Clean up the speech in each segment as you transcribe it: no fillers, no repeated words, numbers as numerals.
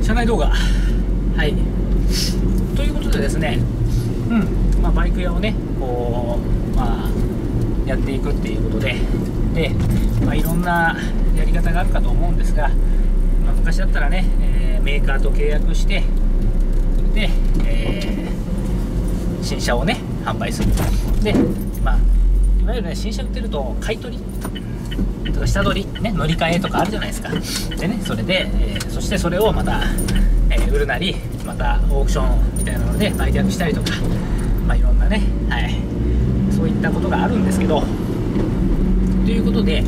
社内動画、はい、ということでですね、バイク屋をねこう、やっていくっていうことで、いろんなやり方があるかと思うんですが、昔だったらね、メーカーと契約してで、新車をね販売するで、いわゆるね新車売ってると買い取りとか下取り、ね、乗り換えとかあるじゃないですか。でね、それで、そしてそれをまた、売るなりまたオークションみたいなので売却したりとか、いろんなね、そういったことがあるんですけど、ということで、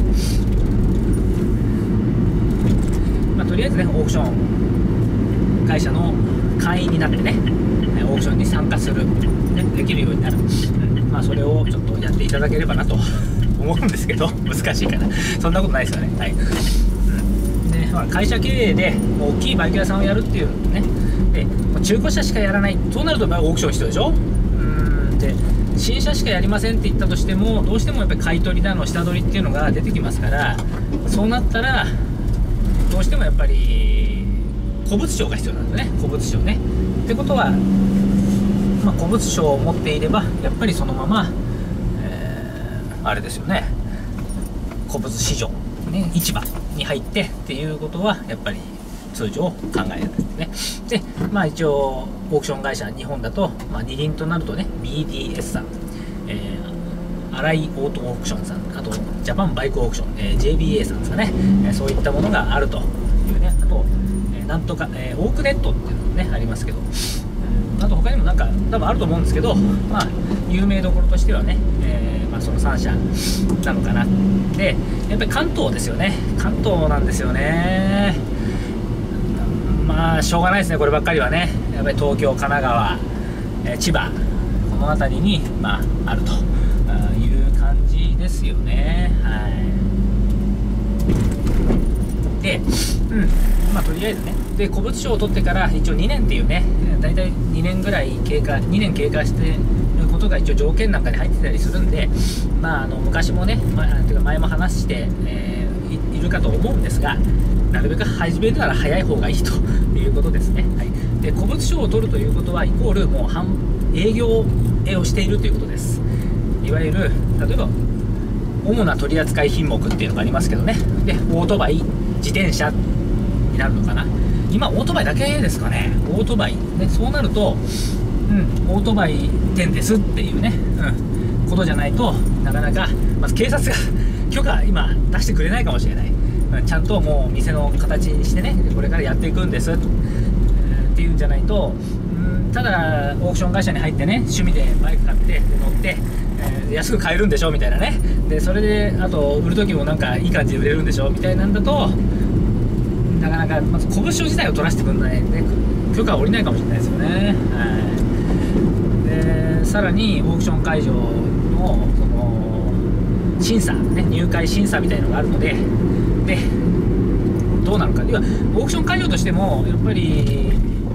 とりあえずねオークション会社の会員になってねオークションに参加する、できるようになる、それをちょっとやっていただければなと思うんですけど、難しいかな、そんなことないですよね。で会社経営で大きいバイク屋さんをやるっていうね、で中古車しかやらない、そうなるとオークション必要でしょ。で新車しかやりませんって言ったとしても、どうしてもやっぱり買い取りだの下取りっていうのが出てきますから、そうなったらどうしてもやっぱり古物商が必要なんですね。古物商ね。ってことは、古物商を持っていればやっぱりそのまま、あれですよね、古物市場、ね、市場に入ってっていうことはやっぱり通常考えるんですね。で、一応オークション会社、日本だと、二輪となるとね BDS さん、新井オートオークションさん、あとジャパンバイクオークション、JBA さんですかね、そういったものがあるというね。あと、なんとか、オークネットっていうのもねありますけど、あと他にもなんか多分あると思うんですけど、有名どころとしてはね、その3社なのかな。でやっぱり関東ですよね。関東なんですよね。しょうがないですね、こればっかりはね。やっぱり東京、神奈川、千葉、この辺りに、あるという感じですよね。で、とりあえずね、で古物商を取ってから一応2年っていうね、だいたい2年ぐらい経過、2年経過してることが一応条件なんかに入ってたりするんで、昔もね、ていうか前も話して、いるかと思うんですが、なるべく始めるなら早い方がいいということですね。で古物商を取るということはイコールもう営業をしているということです。いわゆる例えば主な取扱品目っていうのがありますけどね。でオートバイ、自転車になるのかな。今オートバイだけですかね。オートバイ、ね、そうなると、オートバイ店ですっていうね、ことじゃないとなかなか、まず警察が許可今出してくれないかもしれない。ちゃんともう店の形にしてね、これからやっていくんですっていうんじゃないと、ただオークション会社に入ってね、趣味でバイク買って乗って、安く買えるんでしょみたいなね。でそれであと売る時もなんかいい感じで売れるんでしょみたいなんだと、なかなかまず古物商自体を取らせてくんないで、許可は下りないかもしれないですよね。でさらにオークション会場のその審査、入会審査みたいなのがあるので、どうなのか、要はオークション会場としてもやっぱり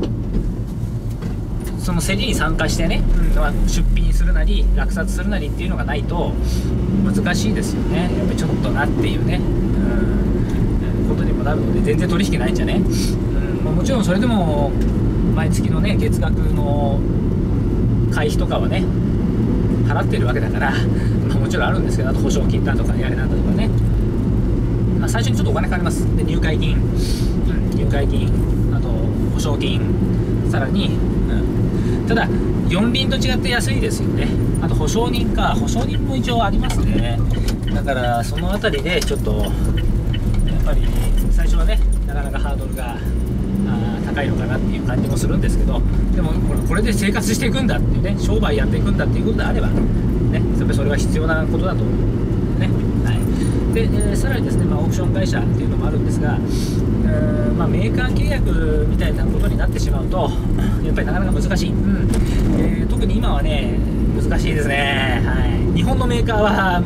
その競りに参加してね、出品するなり落札するなりっていうのがないと難しいですよね。やっぱりちょっとなっていうね、ことにもなるので、全然取引ないんじゃね、もちろんそれでも毎月のね月額の会費とかはね払ってるわけだから、もちろんあるんですけど、あと保証金だとかやれなんだとかね、最初にちょっとお金かかります。で入会金、あと保証金、さらに、ただ四輪と違って安いですよね。あと保証人も一応ありますね。だからその辺りでちょっとやっぱり最初はねなかなかハードルが高いのかなっていう感じもするんですけど、でもこれで生活していくんだっていうね、商売やっていくんだっていうことであればね、やっぱりそれは必要なことだと思うね。で、さらにですね、オークション会社っていうのもあるんですが、メーカー契約みたいなことになってしまうとやっぱりなかなか難しい、特に今はね難しいですね。日本のメーカーは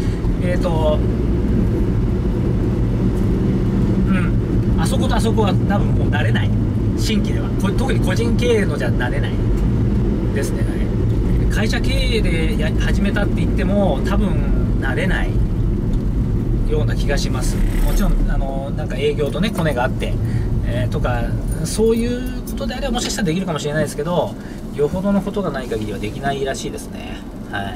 あそことあそこは多分もう慣れない、新規では特に個人経営のじゃ慣れないですね。会社経営で始めたって言っても多分慣れないような気がします。もちろんなんか営業とねコネがあって、 とかそういうことであればもしかしたらできるかもしれないですけど、よほどのことがない限りはできないらしいですね。はい、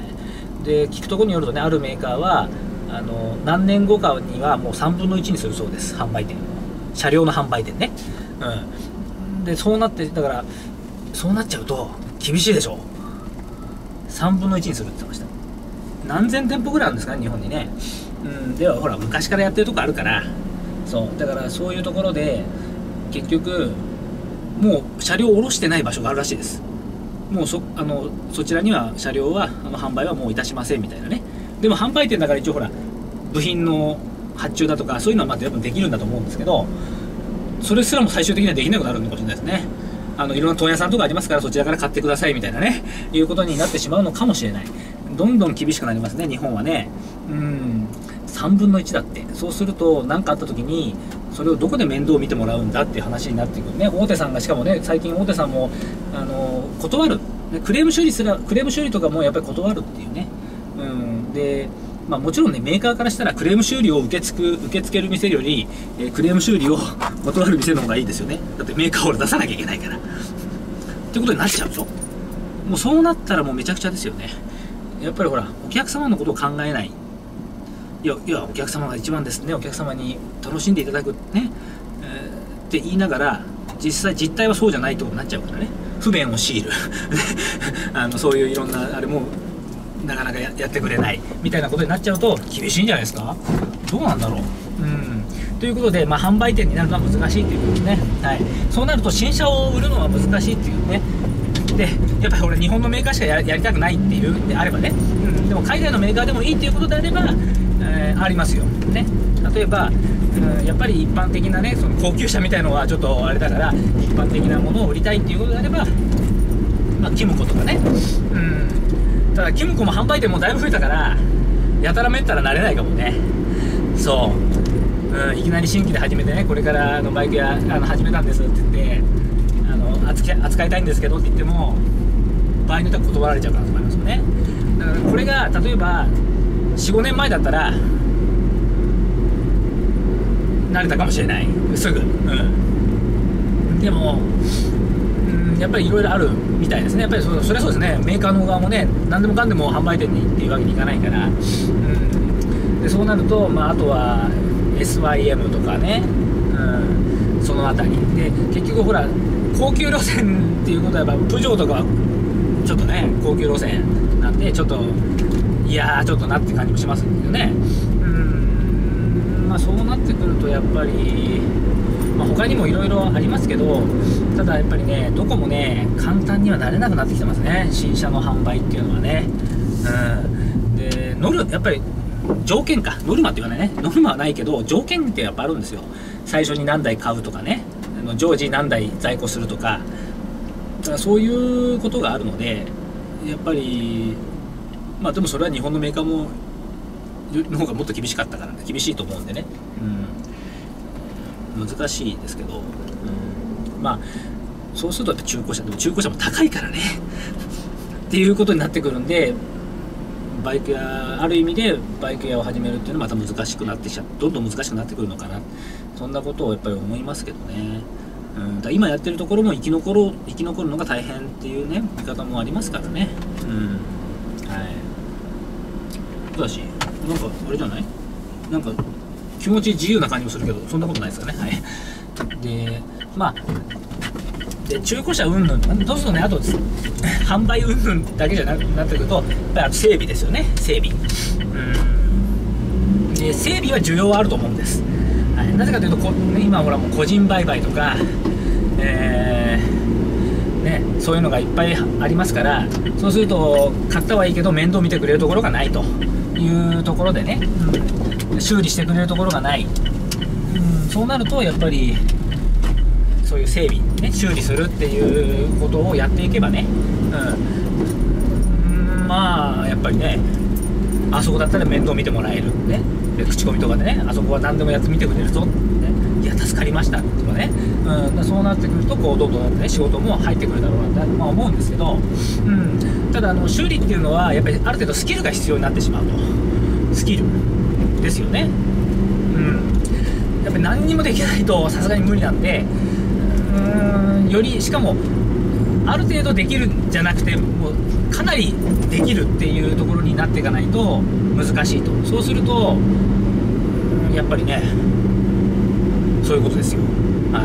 で聞くところによるとね、あるメーカーは何年後かにはもう3分の1にするそうです、販売店を、車両の販売店ね。でそうなって、だからそうなっちゃうと厳しいでしょ。3分の1にするって言ってました。何千店舗ぐらいあるんですかね、日本にね。ではほら昔からやってるとこあるから、そうだからそういうところで結局もう車両を下ろしてない場所があるらしいです。もうそちらには車両は販売はもういたしませんみたいなね。でも販売店だから一応ほら部品の発注だとかそういうのはまあできるんだと思うんですけど、それすらも最終的にはできなくなるのかもしれないですね。いろんな問屋さんとかありますから、そちらから買ってくださいみたいなね、いうことになってしまうのかもしれない。どんどん厳しくなりますね、日本はね。3分の1だって。そうすると何かあった時にそれをどこで面倒を見てもらうんだっていう話になってくるね。大手さんが、しかもね、最近大手さんも断る、クレーム処理とかもやっぱり断るっていうね。でもちろんね、メーカーからしたらクレーム修理を受け付ける店より、クレーム修理を断る店の方がいいですよね。だってメーカーを出さなきゃいけないからってことになっちゃうでしょ。もうそうなったらもうめちゃくちゃですよね。やっぱりほらお客様のことを考えない。いやお客様が一番ですね、お客様に楽しんでいただくね、って言いながら実態はそうじゃないってことになっちゃうからね。不便を強いるそういういろんなあれもなかなかやってくれないみたいなことになっちゃうと厳しいんじゃないですか。どうなんだろう。ということで、販売店になるのは難しいということですね。はい、そうなると新車を売るのは難しいっていうね。でやっぱり俺日本のメーカーしかやりたくないっていうであればね、でも海外のメーカーでもいいっていうことであれば、ありますよね。例えば、やっぱり一般的なね、その高級車みたいのはちょっとあれだから、一般的なものを売りたいっていうことであれば、キムコとかね。ただキムコも販売店もだいぶ増えたから、やたらめったらなれないかもね。そう、いきなり新規で始めてね、これからバイク屋始めたんですって言って扱いたいんですけどって言っても、場合によっては断られちゃう可能性もありますよね。だからこれが例えば 4,5 年前だったら慣れたかもしれない、すぐ。でもやっぱりいろいろあるみたいですね。やっぱりそりゃそうですね。メーカーの側もね、何でもかんでも販売店にっていうわけにいかないから、でそうなると、あとは SYM とかね、そのあたりで結局ほら高級路線っていうことはやっぱプジョーとかはちょっとね高級路線なんで、ちょっとちょっとなって感じもしますけどね。そうなってくるとやっぱり、他にもいろいろありますけど、ただやっぱりね、どこもね簡単にはなれなくなってきてますね、新車の販売っていうのはね。でやっぱり条件か、ノルマって言わないね、ノルマはないけど条件ってやっぱあるんですよ。最初に何台買うとかね、常時何台在庫するとか、だからそういうことがあるので、やっぱりでもそれは日本のメーカーもの方がもっと厳しかったから、厳しいと思うんでね、難しいですけど、そうするとやっぱ中古車も高いからねっていうことになってくるんで、バイク屋、ある意味でバイク屋を始めるっていうのはまた難しくなってどんどん難しくなってくるのかな、そんなことをやっぱり思いますけどね。だ今やってるところも生き残るのが大変っていうね見方もありますからね。ただしなんかあれじゃない、なんか気持ち自由な感じもするけど、そんなことないですかね。で中古車うんぬん、どうするとね、あと販売うんぬんだけじゃなくなってくると、やっぱり整備ですよね、整備。で整備は需要はあると思うんです。なぜかというと今ほらもう個人売買とか、そういうのがいっぱいありますから、そうすると買ったはいいけど面倒見てくれるところがないというところでね、修理してくれるところがない、そうなるとやっぱりそういう整備、修理するっていうことをやっていけばね、やっぱりね、あそこだったら面倒見てもらえるね、で口コミとかでね、あそこは何でもやってみてくれるぞってね、いや助かりましたとかね、そうなってくるとどんどんね仕事も入ってくるだろうなと、思うんですけど、ただ修理っていうのはやっぱりある程度スキルが必要になってしまうと、スキルですよね。 やっぱり何にもできないとさすがに無理なんで、よりしかもある程度できるんじゃなくて、もうかなりできるっていうところになっていかないと難しいと。そうするとやっぱりね、そういうことですよ。はい。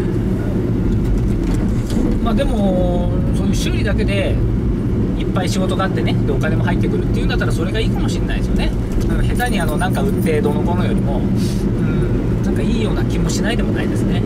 まあでもそういう修理だけでいっぱい仕事があってね、でお金も入ってくるっていうんだったらそれがいいかもしれないですよね。下手になんか売ってどのこのよりも、なんかいいような気もしないでもないですね。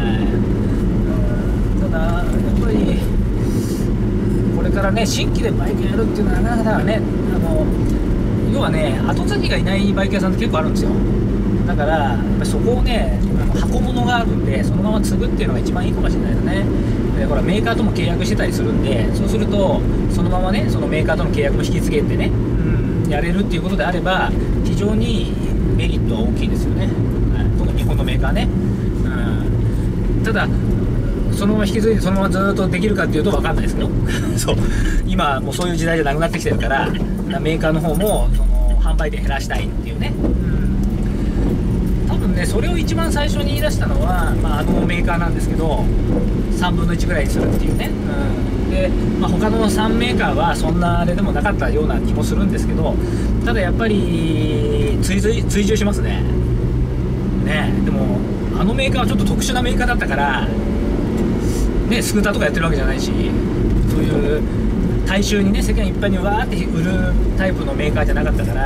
ただやっぱりこれからね、新規でバイクやるっていうのはなかなかね、要はね、後継ぎがいないバイク屋さんって結構あるんですよ。だからやっぱりそこをね、箱物があるんで、そのまま継ぐっていうのが一番いいかもしれないですね。でほら、メーカーとも契約してたりするんで、そうするとそのままね、そのメーカーとの契約も引き継げてね、やれるっていうことであれば非常にメリットは大きいですよね。特に日本のメーカーね。ただそのまま引き継いでそのままずっとできるかっていうと分かんないですけどそう、今もうそういう時代じゃなくなってきてるから、メーカーの方もその販売店減らしたいっていうね、多分ね、それを一番最初に言い出したのは、メーカーなんですけど、3分の1ぐらいにするっていうね。で、他の3メーカーはそんなあれでもなかったような気もするんですけど、ただやっぱり追従しますね。でもメーカーはちょっと特殊なメーカーだったからね、スクーターとかやってるわけじゃないし、そういう大衆にね、世間一般にわーって売るタイプのメーカーじゃなかったから、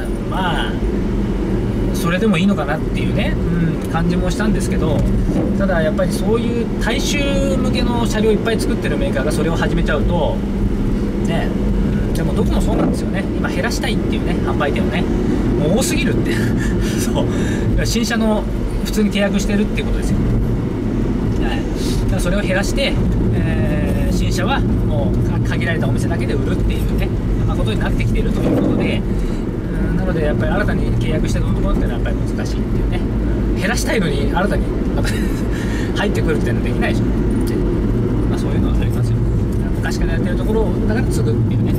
それでもいいのかなっていうね、感じもしたんですけど、ただやっぱりそういう大衆向けの車両いっぱい作ってるメーカーがそれを始めちゃうとね、でもどこもそうなんですよね。今減らしたいっていうね、販売店をね、もう多すぎるってそう、新車の普通に契約してるっていうことですよ。だからそれを減らして、新車はもう限られたお店だけで売るっていうね、ことになってきているということで、なのでやっぱり新たに契約してるところっていうのはやっぱり難しいっていうね、減らしたいのに新たに入ってくるっていうのはできないでしょ。そういうのはありますよ。昔からやってるところだから継ぐっていうね、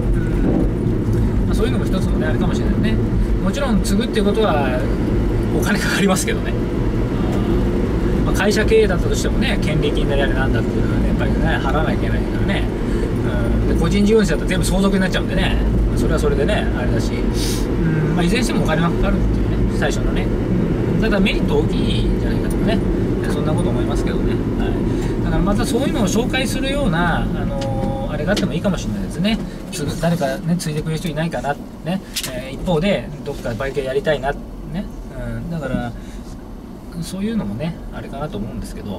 そういうのも一つのねあれかもしれないね。もちろん継ぐっていうことはお金かかりますけどね。会社経営だったとしてもね、権利金なりあれなんだっていうのはね、やっぱりね払わなきゃいけないからね。で個人事業主だと全部相続になっちゃうんでね、それはそれでねあれだし、いずれにしてもお金がかかるっていうね、最初のね。ただメリット大きいんじゃないかとかね、そんなこと思いますけどね。だからまたそういうのを紹介するようなあれがあってもいいかもしれないですね。誰かね継いでくれる人いないかなね、一方でどっかバイク屋やりたいなね、だからそういうのもねあれかなと思うんですけど、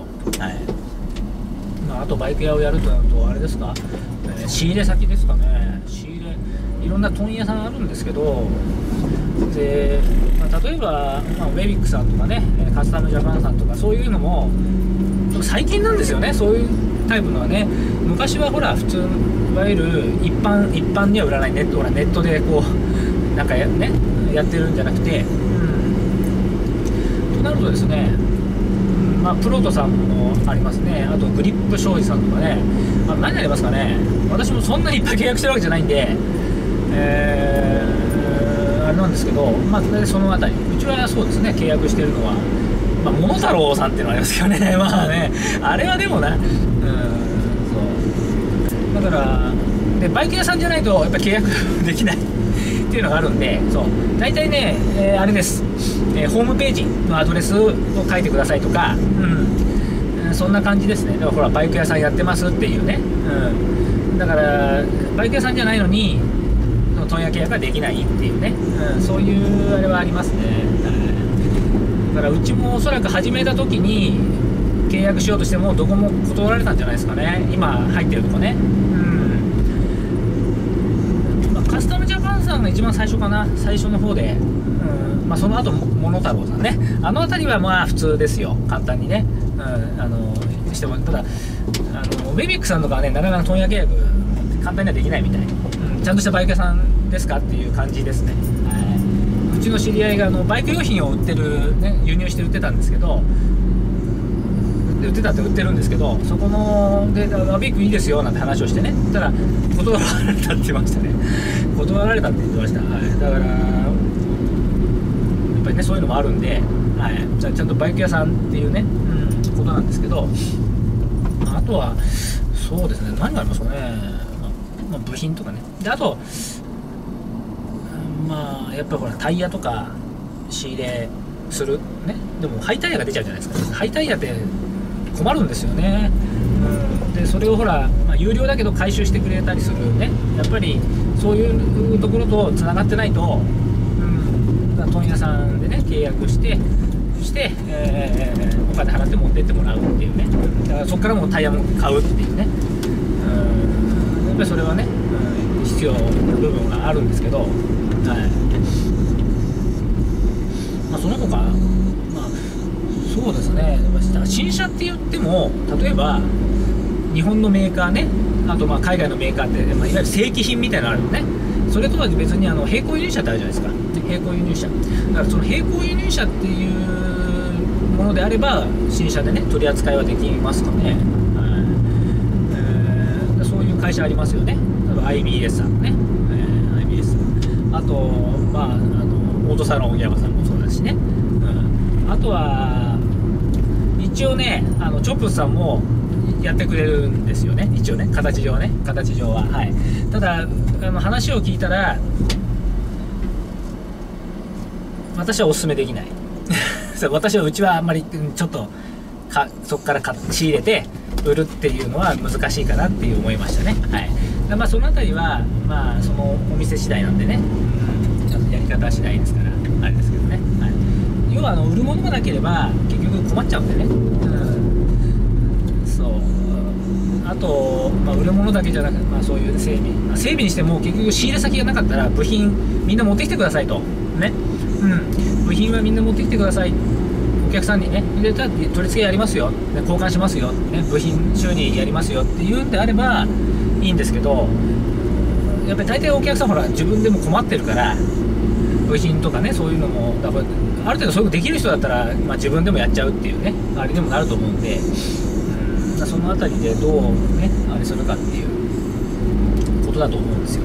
あとバイク屋をやるとなるとあれですか、仕入れ先ですかね。仕入れいろんな問屋さんあるんですけど、で、例えば、ウェビックさんとかね、カスタムジャパンさんとかそういうのも最近なんですよね。そういうタイプのはね、昔はほら普通いわゆる一般には売らないネットでこうなんかやってるんじゃなくて、となるとですね、プロトさんもありますね。あとグリップ商事さんとかね、何ありますかね。私もそんなにいっぱい契約してるわけじゃないんで、あれなんですけど、そのあたりうちはそうですね、契約してるのは、桃太郎さんっていうのがありますけどねあれはでもな、そうだからでバイク屋さんじゃないとやっぱ契約できないっていうのがあるんで、大体ね、あれです、ホームページのアドレスを書いてくださいとか、そんな感じですね。だからほらバイク屋さんやってますっていうね、だからバイク屋さんじゃないのに問屋契約ができないっていうね、そういうあれはありますね。だからうちもおそらく始めた時に契約しようとしてもどこも断られたんじゃないですかね、今入ってるとこね。カスタムジャパンさんが一番最初かな、最初の方で、その後桃太郎さんね、あの辺りは普通ですよ、簡単にね、しても。ただウェビックさんとかはね、なかなか問屋契約簡単にはできないみたい、ちゃんとしたバイク屋さんですかっていう感じですね。うちの知り合いがバイク用品を売ってる、ね、輸入して売ってたんですけど、売ってるんですけど、そこのでビッグいいですよなんて話をしてね、たら断られたって言ってましたね。断られたって言ってました。だからやっぱりね、そういうのもあるんで、 はい、ちゃんとバイク屋さんっていうね、ことなんですけど、あとはそうですね、何がありますかね、部品とかね。であとやっぱりほらタイヤとか仕入れするね。でも廃タイヤが出ちゃうじゃないですか。廃タイヤって困るんですよね。でそれをほら、有料だけど回収してくれたりするね。やっぱりそういうところとつながってないと、問屋さんでね契約して、お金払って持ってってもらうっていうね。だからそこからもうタイヤも買うっていうね。やっぱりそれはね、必要な部分があるんですけど、その他、そうですね、新車って言っても、例えば日本のメーカーね、あと海外のメーカーって、いわゆる正規品みたいなのあるのね。それとは別に並行輸入車ってあるじゃないですか。並行輸入車だからその並行輸入車っていうものであれば新車でね取り扱いはできますかね。そういう会社ありますよね。例えば IBS さんね、IBS、あとオートサロン小山さんもそうだしね、あとは一応ねチョップスさんもやってくれるんですよね、一応ね、形上は、はい。ただ話を聞いたら私はお勧めできない私はうちはあんまりちょっとそこから仕入れて売るっていうのは難しいかなっていう思いましたね。はい。そのあたりはそのお店次第なんでね、やり方次第ですからあれですけどね。はい、要は売るものがなければ結局困っちゃうんでね。そう。あと、売るものだけじゃなくて、そういう整備にしても結局仕入れ先がなかったら部品みんな持ってきてくださいとね。部品はみんな持ってきてください。お客さんにね、で取り付けやりますよ、交換しますよ、ね、部品修理やりますよっていうんであればいいんですけど、やっぱり大体お客さんほら自分でも困ってるから部品とかね、そういうのもだからある程度そういうのできる人だったら、自分でもやっちゃうっていうねあれにもなると思うんで、そのあたりでどうねあれするかっていうことだと思うんですよ。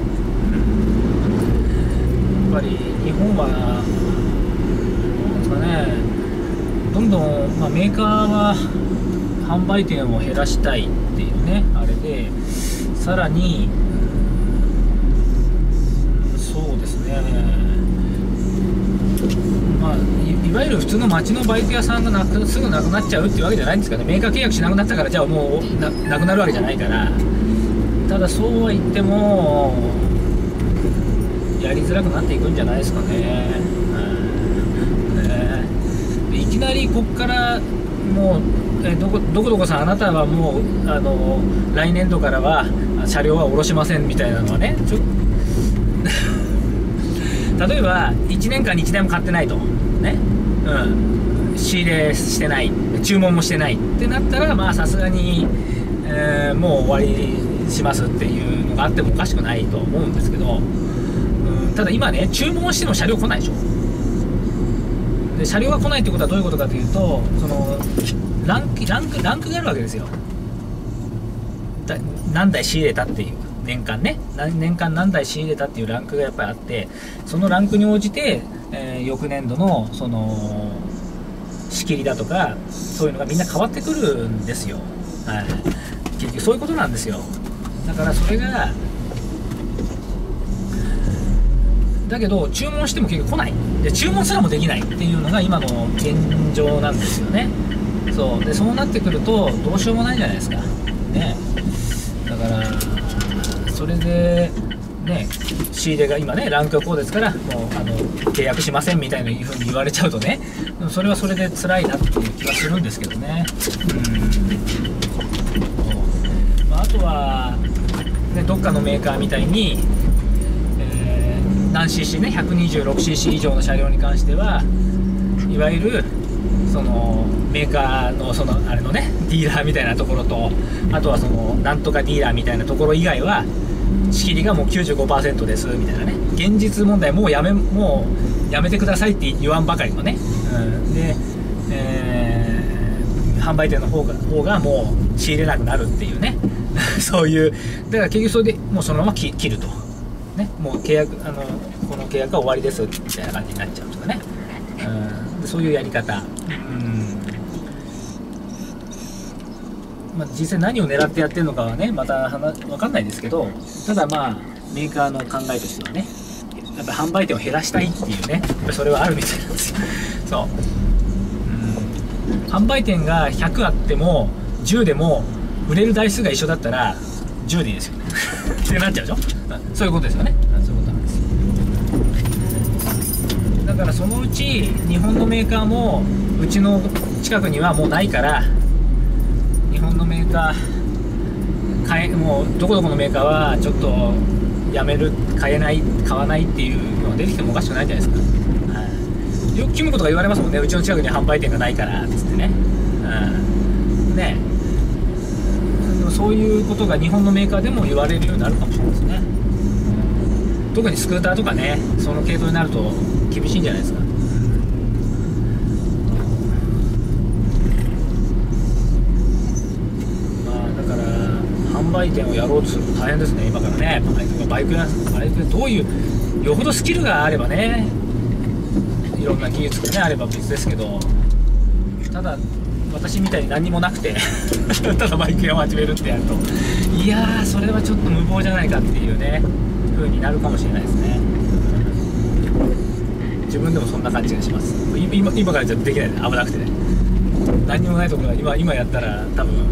やっぱり日本はどうですかね、どんどん、メーカーは販売店を減らしたいっていうねあれで、さらにそうですね、いわゆる普通の街のバイク屋さんがすぐなくなっちゃうっていうわけじゃないんですかね。メーカー契約しなくなったからじゃあもうなくなるわけじゃないから。ただそうは言ってもやりづらくなっていくんじゃないですかね。いきなりこっからもうどこさんあなたはもう来年度からは車両は下ろしませんみたいなのはね、例えば1年間に1台も買ってないとね、仕入れしてない、注文もしてないってなったらさすがに、もう終わりしますっていうのがあってもおかしくないと思うんですけど、ただ今ね注文しても車両来ないでしょ。で車両が来ないってことはどういうことかというと、そのランクがあるわけですよ。何台仕入れたっていう年間何台仕入れたっていうランクがやっぱりあって、そのランクに応じて、翌年度のその仕切りだとかそういうのがみんな変わってくるんですよ。はい、結局そういうことなんですよ。だからそれがだけど注文しても結局来ないで、注文すらもできないっていうのが今の現状なんですよね。そうなってくるとどうしようもないじゃないですかね。だからそれでね、仕入れが今ねランクがこうですからもう契約しませんみたいな風に言われちゃうとね、それはそれで辛いなっていう気がするんですけどね。あとは、ね、どっかのメーカーみたいに、何 cc ね 126cc 以上の車両に関してはいわゆるそのメーカーのそのあれのねディーラーみたいなところと、あとはそのなんとかディーラーみたいなところ以外は仕切りがもう 95% ですみたいなね、現実問題もうやめてくださいって言わんばかりのね、で、販売店の方がもう仕入れなくなるっていうねそういうだから結局それでもうそのまま切るとね、もう契約この契約は終わりですみたいな感じになっちゃうとかね。 そういうやり方、まあ、実際何を狙ってやってるのかはねまた分かんないですけど、ただまあメーカーの考えとしてはね、やっぱ販売店を減らしたいっていうね、やっぱそれはあるみたいなんですよ。そう、販売店が100あっても10でも売れる台数が一緒だったら10でいいですよねってなっちゃうでしょ。そういうことですよね。そういうことなんです。だからそのうち日本のメーカーもうちの近くにはもうないから、日本のメーカーもうどこどこのメーカーはちょっとやめる、買わないっていうのが出てきてもおかしくないじゃないですか。よくキムコとか言われますもんね、うちの近くに販売店がないからっつってね。ね、でもそういうことが日本のメーカーでも言われるようになるかもしれないですね。特にスクーターとかね、その系統になると厳しいんじゃないですか。まあだから販売店をやろうとすると大変ですね、今からね。バイクどういうよほどスキルがあればね、いろんな技術がねあれば別ですけど、ただ私みたいに何にもなくてただバイク屋を始めるってやると、いやーそれはちょっと無謀じゃないかっていうね風になるかもしれないですね。自分でもそんな感じがします。今からじゃできないね、危なくてね。何にもないところが今やったら多分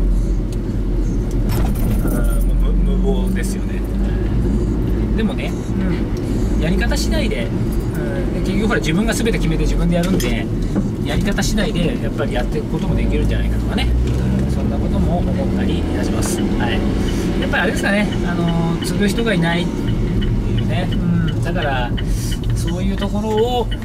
無謀ですよね。でもね、やり方次第で、結局ほら自分が全て決めて自分でやるんで、やり方次第でやっぱりやっていくこともできるんじゃないかとかね、そんなことも思ったりいたします。はい、やっぱりあれですかね、継ぐ人がいないっていうね、だからそういうところをね、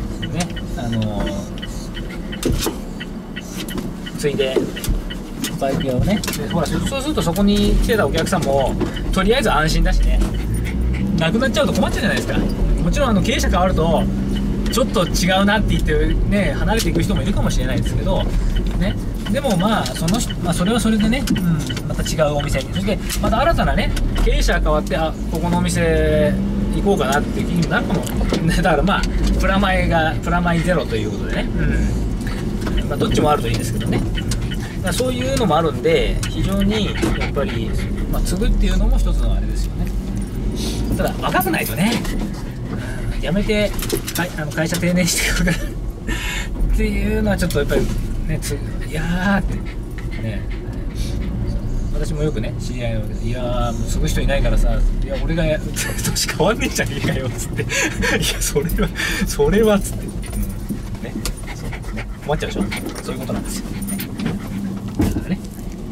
継いでバイク屋をね、ほらそうするとそこに来てたお客さんもとりあえず安心だしね、なくなっちゃうと困っちゃうじゃないですか。もちろん経営者変わるとちょっと違うなって言ってね離れていく人もいるかもしれないですけどね、でもまあそれはそれでね、また違うお店に、そしてまた新たなね経営者が変わって、ここのお店行こうかなっていう気になるかも、だからまあプラマイゼロということでね、まあ、どっちもあるといいんですけどね、だからそういうのもあるんで、非常にやっぱり、継ぐっていうのも一つのあれですよね。ただ若くないとね、やめて会社定年してくるからっていうのはちょっとやっぱりね、いやーってね、私もよくね知り合いのいやーもう継ぐ人いないからさ、いや俺が年変わんねえじゃねえかよっつっていやそれはっつって、ね、そうね、困っちゃうでしょ。そういうことなんですよ。だからね、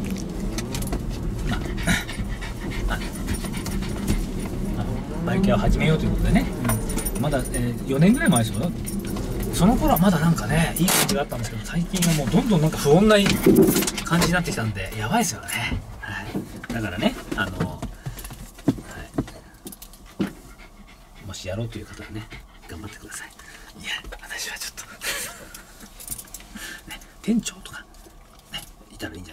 バイク屋を始めようということでね、まだ、4年ぐらい前ですよ。その頃はまだなんかねいい感じがあったんですけど、最近はもうどんどんなんか不穏な感じになってきたんでやばいですよね。はい、だからねもしやろうという方はね頑張ってください。いや私はちょっとね店長とかねいたらいいんじゃない